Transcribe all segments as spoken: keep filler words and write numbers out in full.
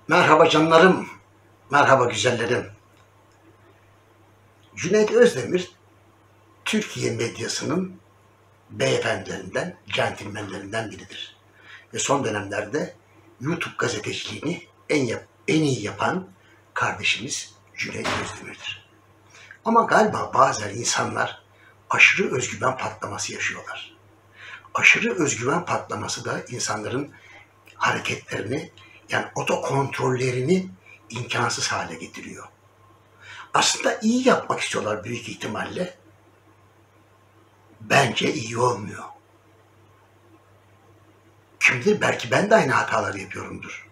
Merhaba canlarım, merhaba güzellerim. Cüneyt Özdemir, Türkiye medyasının beyefendilerinden, centilmenlerinden biridir. Ve son dönemlerde YouTube gazeteciliğini en, yap, en iyi yapan kardeşimiz Cüneyt Özdemir'dir. Ama galiba bazen insanlar aşırı özgüven patlaması yaşıyorlar. Aşırı özgüven patlaması da insanların hareketlerini, yani otokontrollerini imkansız hale getiriyor. Aslında iyi yapmak istiyorlar büyük ihtimalle. Bence iyi olmuyor. Kim bilir, belki ben de aynı hataları yapıyorumdur.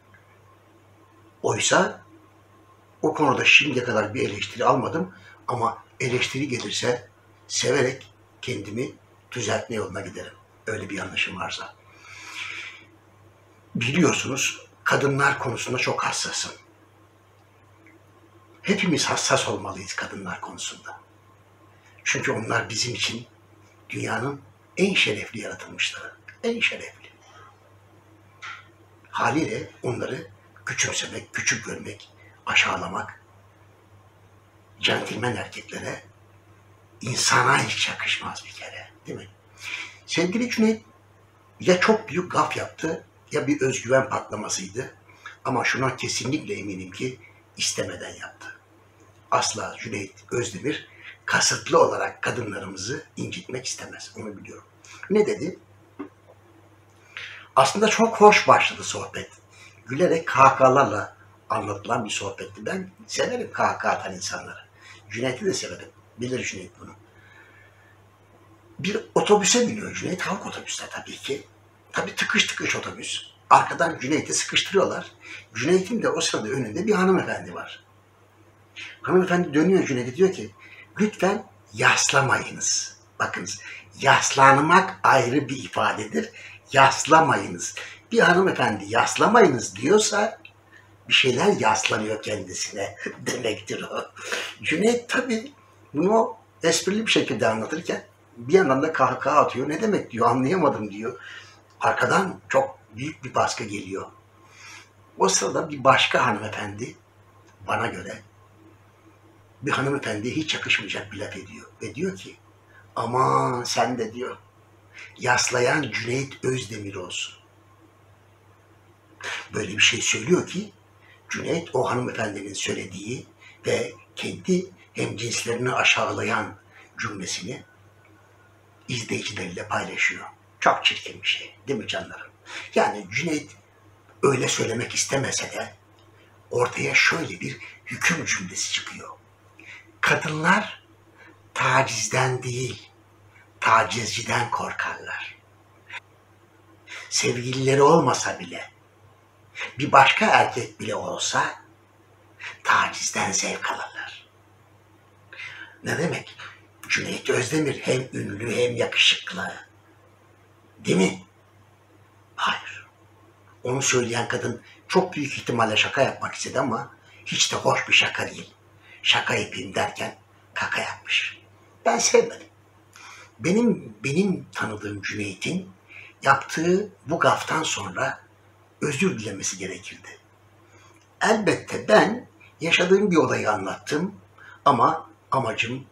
Oysa o konuda şimdiye kadar bir eleştiri almadım ama eleştiri gelirse severek kendimi düzeltme yoluna giderim. Öyle bir yanlışım varsa. Biliyorsunuz, kadınlar konusunda çok hassasım. Hepimiz hassas olmalıyız kadınlar konusunda. Çünkü onlar bizim için dünyanın en şerefli yaratılmışları. En şerefli. Haliyle onları küçümsemek, küçük görmek, aşağılamak, centilmen erkeklere, insana hiç yakışmaz bir kere. Değil mi? Sevgili Cüneyt ya çok büyük gaf yaptı ya bir özgüven patlamasıydı. Ama şuna kesinlikle eminim ki istemeden yaptı. Asla Cüneyt Özdemir kasıtlı olarak kadınlarımızı incitmek istemez. Onu biliyorum. Ne dedi? Aslında çok hoş başladı sohbet. Gülerek kahkahalarla anlatılan bir sohbetti. Ben severim kahkaha atan insanları. Cüneyt'i de severim. Bilir Cüneyt bunu. Bir otobüse biniyor Cüneyt. Halk otobüste tabii ki. Tabii tıkış tıkış otobüs. Arkadan Cüneyt'i sıkıştırıyorlar. Cüneyt'in de o sırada önünde bir hanımefendi var. Hanımefendi dönüyor Cüneyt'e, diyor ki lütfen yaslamayınız. Bakınız, yaslanmak ayrı bir ifadedir. Yaslamayınız. Bir hanımefendi yaslamayınız diyorsa bir şeyler yaslanıyor kendisine demektir o. Cüneyt tabii bunu esprili bir şekilde anlatırken bir yandan da kahkaha atıyor. Ne demek diyor, anlayamadım diyor. Arkadan çok büyük bir baskı geliyor. O sırada bir başka hanımefendi, bana göre bir hanımefendiye hiç yakışmayacak bir laf ediyor. Ve diyor ki aman sen de diyor yaslayan Cüneyt Özdemir olsun. Böyle bir şey söylüyor ki Cüneyt o hanımefendinin söylediği ve kendi hemcinslerini aşağılayan cümlesini izleyicileriyle paylaşıyor. Çok çirkin bir şey değil mi canlarım? Yani Cüneyt öyle söylemek istemese de ortaya şöyle bir hüküm cümlesi çıkıyor. Kadınlar tacizden değil, tacizciden korkarlar. Sevgilileri olmasa bile, bir başka erkek bile olsa tacizden zevk alırlar. Ne demek? Cüneyt Özdemir hem ünlü hem yakışıklı. Değil mi? Hayır. Onu söyleyen kadın çok büyük ihtimalle şaka yapmak istedi ama hiç de hoş bir şaka değil. Şaka yapayım derken kaka yapmış. Ben sevmedim. Benim benim tanıdığım Cüneyt'in yaptığı bu gaftan sonra özür dilemesi gerekirdi. Elbette ben yaşadığım bir olayı anlattım ama amacımı,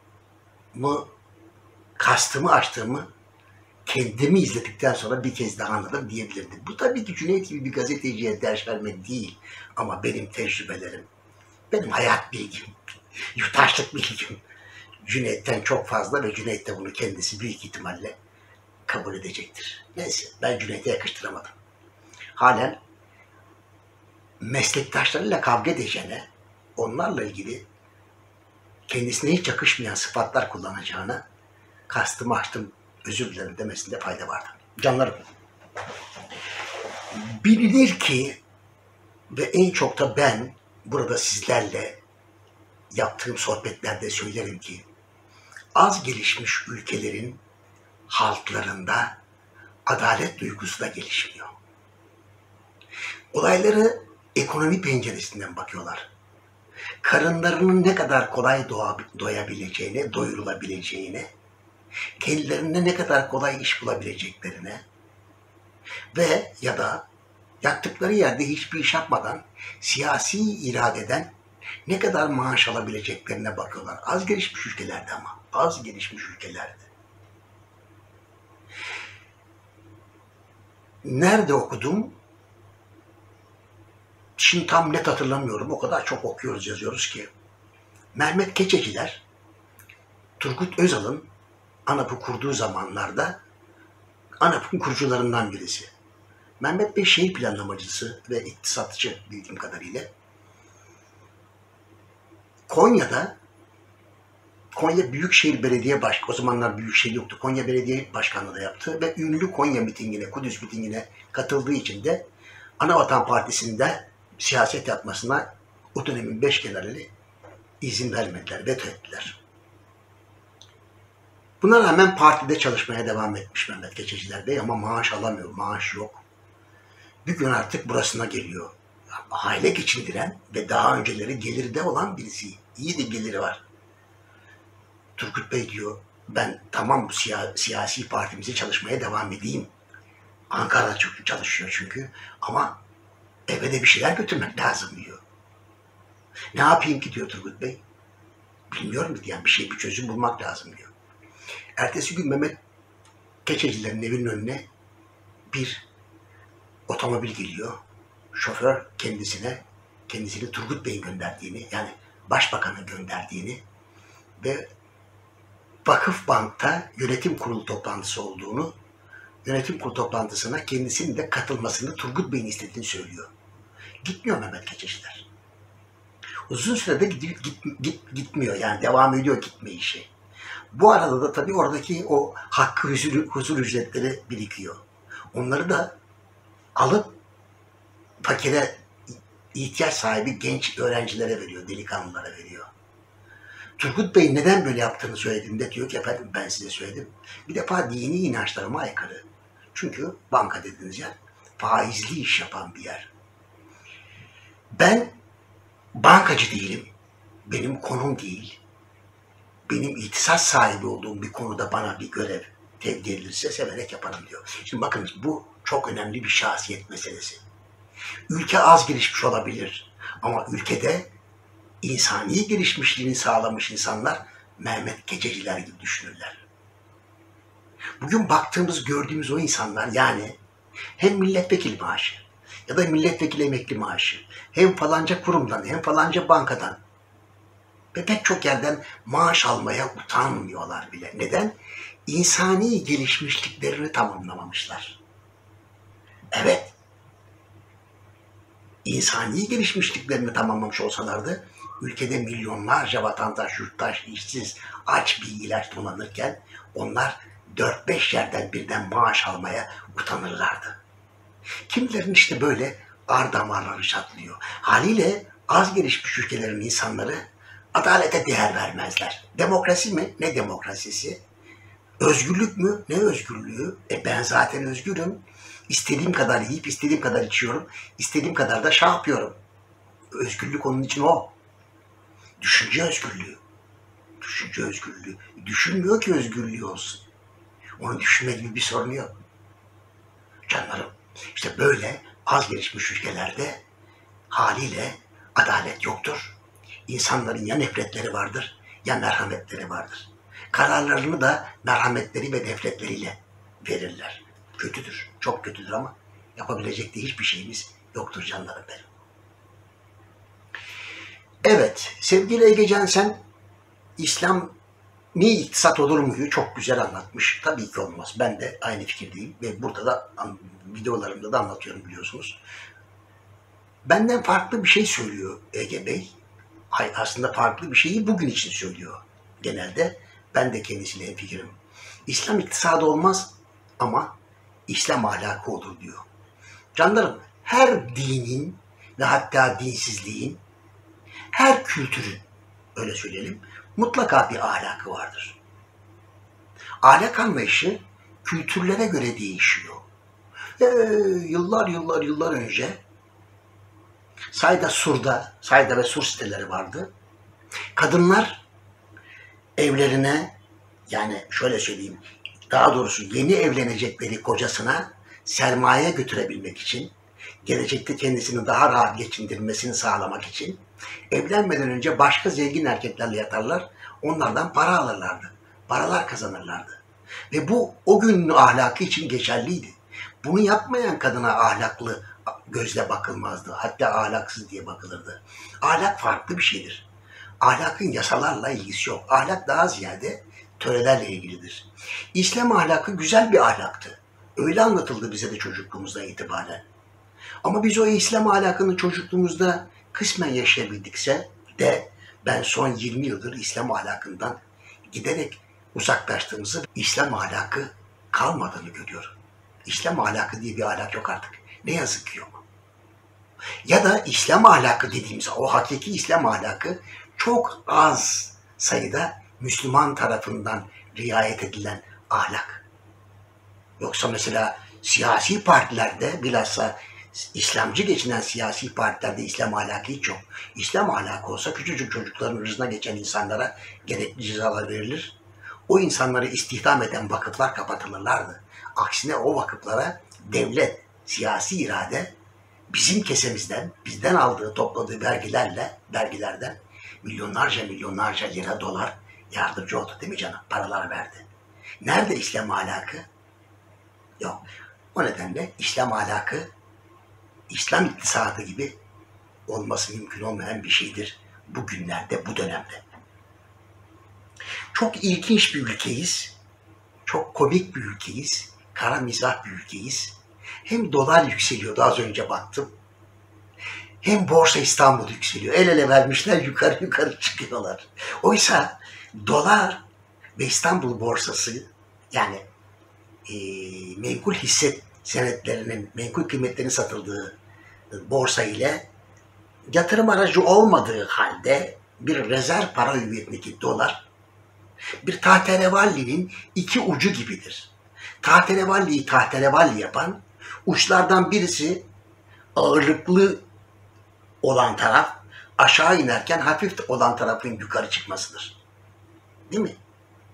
kastımı açtığımı kendimi izledikten sonra bir kez daha anladım diyebilirdim. Bu tabii ki Cüneyt gibi bir gazeteciye ders vermek değil ama benim tecrübelerim, benim hayat bilgim, yurttaşlık bilgim Cüneyt'ten çok fazla ve Cüneyt de bunu kendisi büyük ihtimalle kabul edecektir. Neyse, ben Cüneyt'e yakıştıramadım. Halen meslektaşlarıyla kavga edeceğine, onlarla ilgili kendisine hiç yakışmayan sıfatlar kullanacağına kastımı açtım, özür dilerim demesinde fayda vardı. Canlarım, bilinir ki ve en çok da ben burada sizlerle yaptığım sohbetlerde söylerim ki az gelişmiş ülkelerin halklarında adalet duygusu da gelişmiyor. Olayları ekonomi penceresinden bakıyorlar. Karınlarının ne kadar kolay doyabileceğine, doyurulabileceğine, kendilerine ne kadar kolay iş bulabileceklerine ve ya da yattıkları yerde hiçbir iş yapmadan siyasi iradeden ne kadar maaş alabileceklerine bakıyorlar. Az gelişmiş ülkelerde ama. Az gelişmiş ülkelerde. Nerede okudum? Şimdi tam net hatırlamıyorum. O kadar çok okuyoruz, yazıyoruz ki. Mehmet Keçeciler, Turgut Özal'ın ANAP'ı kurduğu zamanlarda ANAP'ın kurucularından birisi. Mehmet Bey şehir planlamacısı ve iktisatçı bildiğim kadarıyla. Konya'da Konya Büyükşehir Belediye Başkanı, o zamanlar Büyükşehir yoktu, Konya Belediye Başkanlığı da yaptı ve ünlü Konya mitingine, Kudüs mitingine katıldığı için de Anavatan Partisi'nde siyaset yapmasına o dönemin beş generali izin vermediler, veto ettiler. Buna rağmen partide çalışmaya devam etmiş Mehmet Keçeciler Bey ama maaş alamıyor, maaş yok. Bir gün artık burasına geliyor. Aile geçindiren ve daha önceleri gelirde olan birisi. İyi de geliri var. Turgut Bey diyor, ben tamam bu siya siyasi partimize çalışmaya devam edeyim. Ankara'da çok çalışıyor çünkü ama eve de bir şeyler götürmek lazım diyor. Ne yapayım ki diyor Turgut Bey. Bilmiyorum ki yani bir şey bir çözüm bulmak lazım diyor. Ertesi gün Mehmet Keçecilerin evinin önüne bir otomobil geliyor. Şoför kendisine, kendisini Turgut Bey'in gönderdiğini, yani Başbakan'ın gönderdiğini ve Vakıfbank'ta yönetim kurulu toplantısı olduğunu, yönetim kurulu toplantısına kendisinin de katılmasını Turgut Bey'in istediğini söylüyor. Gitmiyor Mehmet Keçeciler. Uzun sürede gidip git, git, gitmiyor yani devam ediyor gitme işi. Bu arada da tabii oradaki o hakkı huzur, huzur ücretleri birikiyor. Onları da alıp fakire, ihtiyaç sahibi genç öğrencilere veriyor, delikanlılara veriyor. Turgut Bey neden böyle yaptığını söylediğinde diyor ki efendim ben size söyledim. Bir defa dini inançlarıma aykırı. Çünkü banka dediğiniz yer faizli iş yapan bir yer. Ben bankacı değilim. Benim konum değil. Benim ihtisas sahibi olduğum bir konuda bana bir görev tevdi edilirse severek yaparım diyor. Şimdi bakınız bu çok önemli bir şahsiyet meselesi. Ülke az gelişmiş olabilir ama ülkede insani gelişmişliğini sağlamış insanlar Mehmet Keçeciler gibi düşünürler. Bugün baktığımız, gördüğümüz o insanlar yani hem milletvekili maaşı ya da milletvekili emekli maaşı hem falanca kurumdan hem falanca bankadan ve pek çok yerden maaş almaya utanmıyorlar bile. Neden? İnsani gelişmişliklerini tamamlamamışlar. Evet, insani gelişmişliklerini tamamlamış olsalardı, ülkede milyonlarca vatandaş, yurttaş, işsiz, aç bir ilaç dolanırken onlar dört beş yerden birden maaş almaya utanırlardı. Kimilerin işte böyle ar damarları çatlıyor. Haliyle az gelişmiş ülkelerin insanları adalete değer vermezler. Demokrasi mi? Ne demokrasisi? Özgürlük mü? Ne özgürlüğü? E ben zaten özgürüm. İstediğim kadar yiyip istediğim kadar içiyorum. İstediğim kadar da şey yapıyorum. Özgürlük onun için o. Düşünce özgürlüğü. Düşünce özgürlüğü. Düşünmüyor ki özgürlüğü olsun. Onu düşünme gibi bir sorunu yok. Canlarım, işte böyle az gelişmiş ülkelerde haliyle adalet yoktur. İnsanların ya nefretleri vardır ya merhametleri vardır. Kararlarını da merhametleri ve nefretleriyle verirler. Kötüdür, çok kötüdür ama yapabilecek de hiçbir şeyimiz yoktur canlarım benim. Evet, sevgili Ege Cansen, İslam ni iktisat olur muyu çok güzel anlatmış. Tabii ki olmaz. Ben de aynı fikirdeyim ve burada da videolarımda da anlatıyorum biliyorsunuz. Benden farklı bir şey söylüyor Ege Bey. Hayır, aslında farklı bir şeyi bugün için söylüyor genelde. Ben de kendisiyle hemfikirim. İslam iktisadı olmaz ama İslam ahlakı olur diyor. Canlarım, her dinin ve hatta dinsizliğin, her kültürün, öyle söyleyelim, mutlaka bir ahlakı vardır. Ahlak anlayışı kültürlere göre değişiyor. Ee, yıllar yıllar yıllar önce Sayda Sur'da, Sayda ve Sur siteleri vardı. Kadınlar evlerine, yani şöyle söyleyeyim, daha doğrusu yeni evlenecekleri kocasına sermaye götürebilmek için, gelecekte kendisini daha rahat geçindirmesini sağlamak için evlenmeden önce başka zengin erkeklerle yatarlar, onlardan para alırlardı. Paralar kazanırlardı. Ve bu o günün ahlakı için geçerliydi. Bunu yapmayan kadına ahlaklı gözle bakılmazdı. Hatta ahlaksız diye bakılırdı. Ahlak farklı bir şeydir. Ahlakın yasalarla ilgisi yok. Ahlak daha ziyade törelerle ilgilidir. İslam ahlakı güzel bir ahlaktı. Öyle anlatıldı bize de çocukluğumuzdan itibaren. Ama biz o İslam ahlakını çocukluğumuzda kısmen yaşayabildikse de ben son yirmi yıldır İslam ahlakından giderek uzaklaştığımızı, İslam ahlakı kalmadığını görüyorum. İslam ahlakı diye bir ahlak yok artık. Ne yazık ki yok. Ya da İslam ahlakı dediğimiz o hakiki İslam ahlakı çok az sayıda Müslüman tarafından riayet edilen ahlak. Yoksa mesela siyasi partilerde, bilhassa İslamcı geçinen siyasi partilerde İslam ahlakı hiç yok. İslam ahlakı olsa küçücük çocukların hırzına geçen insanlara gerekli cezalar verilir. O insanları istihdam eden vakıflar kapatılırlardı. Aksine o vakıflara devlet, siyasi irade bizim kesemizden, bizden aldığı, topladığı vergilerle, vergilerden milyonlarca milyonlarca lira, dolar yardımcı oldu değil mi canım? Paralar verdi. Nerede İslam ahlakı? Yok. O nedenle İslam ahlakı, İslam iktisadı gibi olması mümkün olmayan bir şeydir bugünlerde, bu dönemde. Çok ilginç bir ülkeyiz. Çok komik bir ülkeyiz. Kara mizah bir ülkeyiz. Hem dolar yükseliyordu, az önce baktım. Hem Borsa İstanbul yükseliyor. El ele vermişler, yukarı yukarı çıkıyorlar. Oysa dolar ve İstanbul borsası, yani e, menkul hisse senetlerinin, menkul kıymetlerin satıldığı borsa ile yatırım aracı olmadığı halde bir rezerv para hüviyetindeki dolar bir tahterevallinin iki ucu gibidir. Tahterevalliyi tahterevalli yapan, uçlardan birisi ağırlıklı olan taraf aşağı inerken hafif olan tarafın yukarı çıkmasıdır. Değil mi?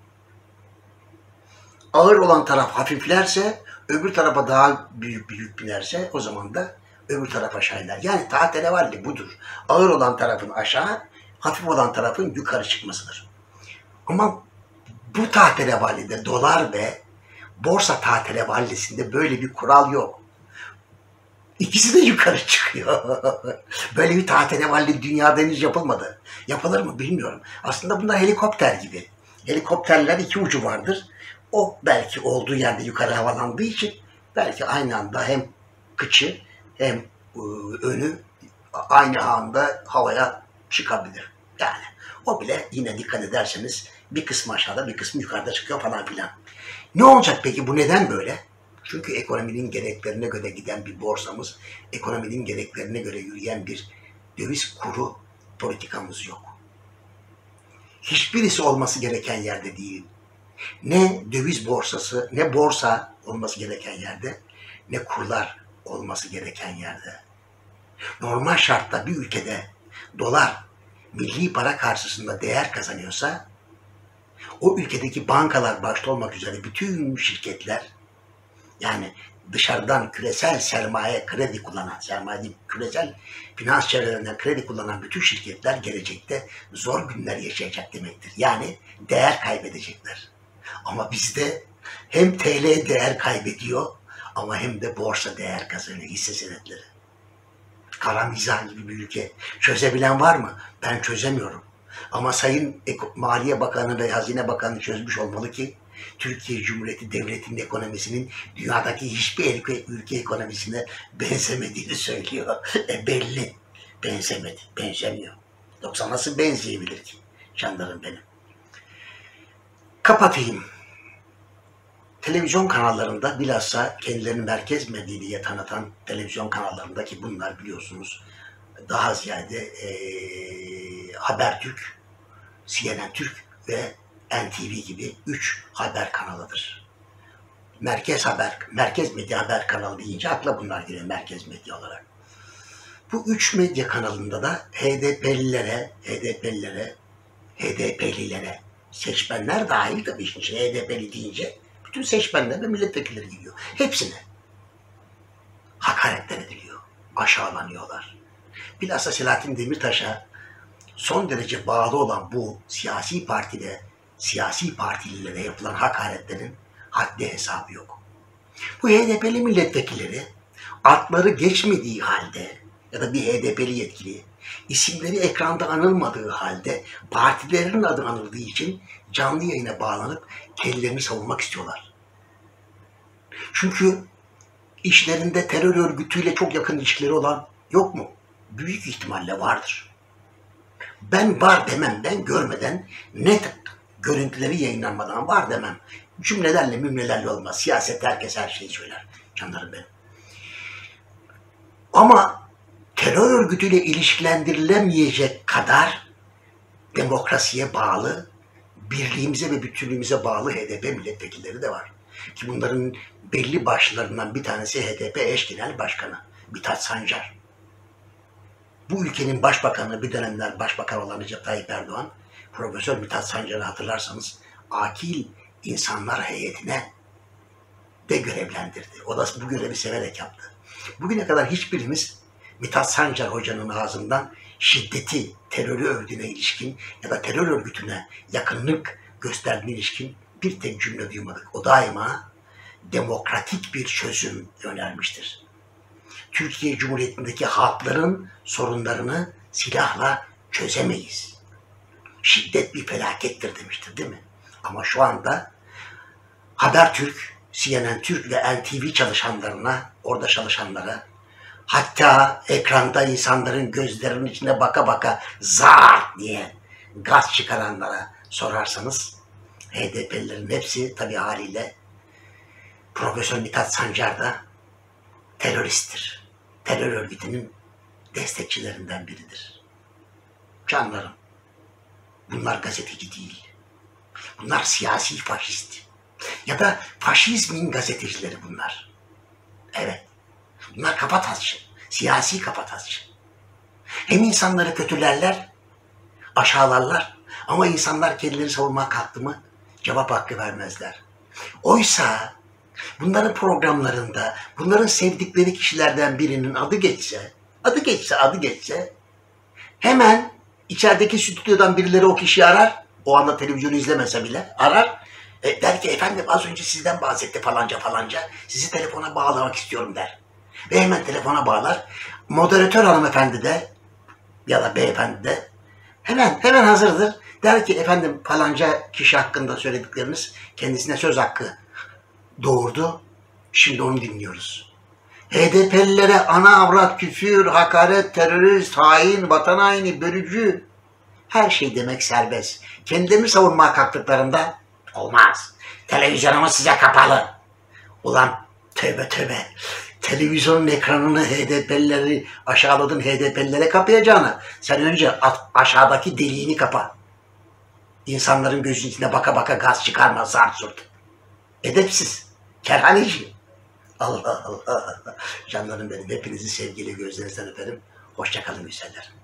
Ağır olan taraf hafiflerse, öbür tarafa daha büyük bir yük binerse o zaman da öbür taraf aşağı iner. Yani tahterevalli budur. Ağır olan tarafın aşağı, hafif olan tarafın yukarı çıkmasıdır. Ama bu tahterevallide, dolar ve borsa tahterevallisinde böyle bir kural yok. İkisi de yukarı çıkıyor. Böyle bir tahterevalli dünyada henüz yapılmadı. Yapılır mı bilmiyorum. Aslında bunlar helikopter gibi. Helikopterler iki ucu vardır. O belki olduğu yerde yukarı havalandığı için belki aynı anda hem kıçı hem önü aynı anda havaya çıkabilir. Yani o bile yine dikkat ederseniz bir kısmı aşağıda bir kısmı yukarıda çıkıyor falan filan. Ne olacak peki, bu neden böyle? Çünkü ekonominin gereklerine göre giden bir borsamız, ekonominin gereklerine göre yürüyen bir döviz kuru politikamız yok. Hiçbirisi olması gereken yerde değil. Ne döviz borsası, ne borsa olması gereken yerde, ne kurlar olması gereken yerde. Normal şartta bir ülkede dolar milli para karşısında değer kazanıyorsa, o ülkedeki bankalar başta olmak üzere bütün şirketler, yani dışarıdan küresel sermaye kredi kullanan, sermaye değil, küresel finans çevrelerinden kredi kullanan bütün şirketler gelecekte zor günler yaşayacak demektir. Yani değer kaybedecekler. Ama bizde hem T L değer kaybediyor ama hem de borsa değer kazanıyor, hisse senetleri. Kara mizah gibi bir ülke. Çözebilen var mı? Ben çözemiyorum. Ama Sayın Maliye Bakanı ve Hazine Bakanı çözmüş olmalı ki Türkiye Cumhuriyeti Devleti'nin ekonomisinin dünyadaki hiçbir ülke ekonomisine benzemediğini söylüyor. E belli. Benzemedi. Benzemiyor. Yoksa nasıl benzeyebilir ki? Canlarım benim. Kapatayım. Televizyon kanallarında, bilhassa kendilerini merkez medya diye tanıtan televizyon kanallarındaki bunlar biliyorsunuz daha ziyade e, Habertürk, C N N Türk ve N T V gibi üç haber kanalıdır. Merkez haber, merkez medya haber kanalı deyince akla bunlar geliyor merkez medya olarak. Bu üç medya kanalında da H D P'lilere, H D P'lilere, H D P'lilere, seçmenler dahil tabii işin içine H D P'li deyince bütün seçmenler ve milletvekilleri gidiyor. Hepsine hakaretler ediliyor. aşağılanıyorlar. Bilhassa Selahattin Demirtaş'a son derece bağlı olan bu siyasi partide, siyasi partililere yapılan hakaretlerin haddi hesabı yok. Bu H D P'li milletvekilleri adları geçmediği halde ya da bir H D P'li yetkili isimleri ekranda anılmadığı halde partilerinin adı anıldığı için canlı yayına bağlanıp kendilerini savunmak istiyorlar. Çünkü işlerinde terör örgütüyle çok yakın ilişkileri olan yok mu? Büyük ihtimalle vardır. Ben var demem, ben görmeden, net görüntüleri yayınlanmadan var demem. Cümlelerle mümlelerle olmaz. Siyaset herkes her şeyi söyler. Canlarım benim. Ama terör örgütüyle ilişkilendirilemeyecek kadar demokrasiye bağlı, birliğimize ve bütünlüğümüze bağlı H D P milletvekilleri de var. Ki bunların belli başlarından bir tanesi H D P eş genel başkanı Mithat Sancar. Bu ülkenin başbakanı, bir dönemler başbakan olan Recep Tayyip Erdoğan, Profesör Mithat Sancar'ı hatırlarsanız akil insanlar heyetine de görevlendirdi. O da bu görevi severek yaptı. Bugüne kadar hiçbirimiz Mithat Sancar hocanın ağzından şiddeti, terörü övdüğüne ilişkin ya da terör örgütüne yakınlık gösterdiğine ilişkin bir tek cümle duymadık. O daima demokratik bir çözüm önermiştir. Türkiye Cumhuriyeti'ndeki halkların sorunlarını silahla çözemeyiz. Şiddet bir felakettir demiştir, değil mi? Ama şu anda Habertürk, C N N Türk ve N T V çalışanlarına, orada çalışanlara, hatta ekranda insanların gözlerinin içine baka baka zart diye gaz çıkaranlara sorarsanız H D P'lilerin hepsi tabii haliyle Profesör Mithat Sancar da teröristtir. Terör örgütünün destekçilerinden biridir. Canlarım, bunlar gazeteci değil. Bunlar siyasi faşist. Ya da faşizmin gazetecileri bunlar. Evet. Bunlar kafatasçı. Siyasi kafatasçı. Hem insanları kötülerler, aşağılarlar ama insanlar kendileri savunmaya kalktı mı cevap hakkı vermezler. Oysa bunların programlarında bunların sevdikleri kişilerden birinin adı geçse, adı geçse, adı geçse hemen içerideki stüdyodan birileri o kişiyi arar. O anda televizyonu izlemese bile arar. E, der ki efendim az önce sizden bahsetti falanca falanca. Sizi telefona bağlamak istiyorum der. Ve hemen telefona bağlar. Moderatör hanımefendi de ya da beyefendi de hemen hemen hazırdır. Der ki efendim falanca kişi hakkında söyledikleriniz kendisine söz hakkı doğurdu. Şimdi onu dinliyoruz. H D P'lilere ana avrat, küfür, hakaret, terörist, hain, vatan haini, bölücü her şey demek serbest. Kendilerini savunmaya kalktıklarında olmaz. Televizyonumuz size kapalı. Ulan tövbe tövbe. Televizyonun ekranını H D P'lileri aşağıladın, H D P'lilere kapayacağına sen önce aşağıdaki deliğini kapa. İnsanların gözünün içine baka baka gaz çıkarma, zart zurt. Edepsiz. Kerhaneci. Allah Allah. Canlarım benim. Hepinizi sevgili gözlerinizden öperim. Hoşça kalın güzeller.